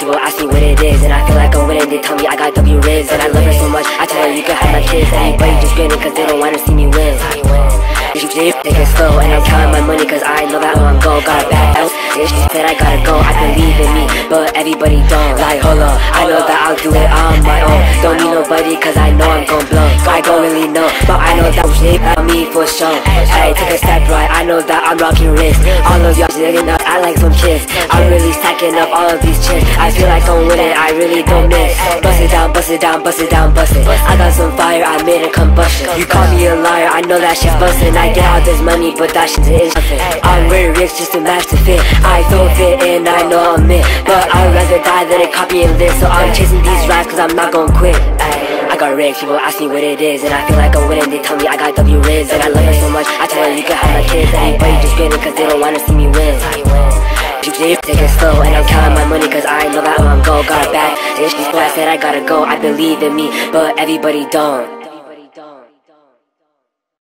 people ask me what it is, and I feel like I'm winning. They tell me I got W Riz, and I love her so much, I tell her you can have my kids. Everybody just grinning cause they don't wanna see me win. Take it slow, and I'm counting my money cause I know that I'm go. Got a bad out, she said I gotta go. I believe in me, but everybody don't. Like, hold up, I know that I'll do it on my own. Don't need nobody cause I know I'm gon' blow. I don't really know, but I know that shit on me for sure. Hey, take a step right, I know that I'm rocking wrist. All of y'all shitting up, I like some kids. I'm really stacking up all of these chicks. I feel like I'm winning, I really don't miss. Bust it down, bust it down, bust it down, bust it. I got some fire, I made a combustion. You call me a liar, I know that shit's bustin'. I get all this money, but that shit is nothing. I'm very rich just to match the fit. I don't fit in, I know I'm it, but I'd rather die than copying this. So I'm chasing these rides cause I'm not gon' quit. I got rich, people ask me what it is, and I feel like I'm winning. They tell me I got W Riz, and I love her so much, I tell her you can have my kids. Everybody just grinning cause they don't wanna see me win. Take it slow, and I'm counting my money cause I know that I'm go. Got a bad bitch, I said I gotta go. I believe in me, but everybody don't.